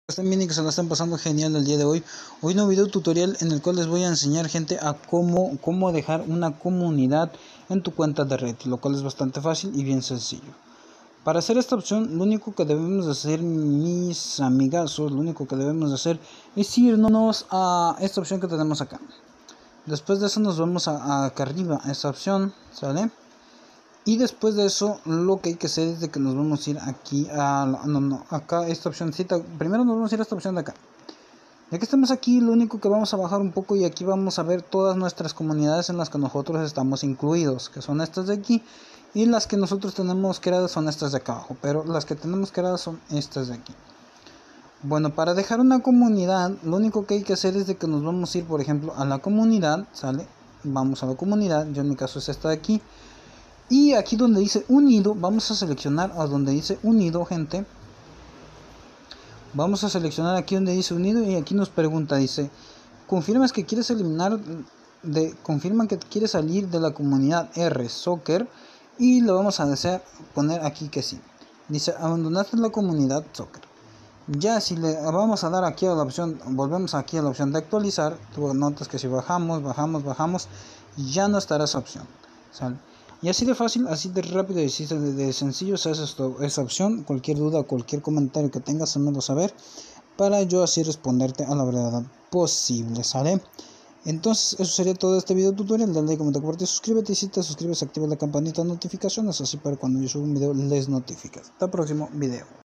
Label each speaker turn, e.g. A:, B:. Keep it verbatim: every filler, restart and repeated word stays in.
A: Están bien y que se la están pasando genial el día de hoy. Hoy un video tutorial en el cual les voy a enseñar, gente, a cómo, cómo dejar una comunidad en tu cuenta de Reddit, lo cual es bastante fácil y bien sencillo. Para hacer esta opción, lo único que debemos de hacer, mis amigazos, lo único que debemos de hacer es irnos a esta opción que tenemos acá. Después de eso nos vamos a, a acá arriba, a esta opción, ¿sale? Y después de eso, lo que hay que hacer es de que nos vamos a ir aquí a... No, no, acá esta opcióncita. Primero nos vamos a ir a esta opción de acá. Ya que estamos aquí, lo único que vamos a bajar un poco y aquí vamos a ver todas nuestras comunidades en las que nosotros estamos incluidos, que son estas de aquí. Y las que nosotros tenemos creadas son estas de acá abajo, pero las que tenemos creadas son estas de aquí. Bueno, para dejar una comunidad, lo único que hay que hacer es de que nos vamos a ir, por ejemplo, a la comunidad, ¿sale? Vamos a la comunidad, yo en mi caso es esta de aquí. Y aquí donde dice unido, vamos a seleccionar a donde dice unido, gente. Vamos a seleccionar aquí donde dice unido y aquí nos pregunta, dice, ¿confirmas que quieres eliminar, de, confirma que quieres salir de la comunidad R Soccer? Y le vamos a desear poner aquí que sí. Dice, abandonaste la comunidad Soccer. Ya si le vamos a dar aquí a la opción, volvemos aquí a la opción de actualizar, tú notas que si bajamos, bajamos, bajamos, ya no estará esa opción, ¿sale? Y así de fácil, así de rápido y así de, de sencillo se hace esto, esa opción. Cualquier duda, cualquier comentario que tengas, házmelo saber para yo así responderte a la brevedad posible, ¿sale? Entonces eso sería todo este video tutorial. Dale like, comenta, comparte, suscríbete y si te suscribes activa la campanita de notificaciones así para cuando yo suba un video les notificas. Hasta el próximo video.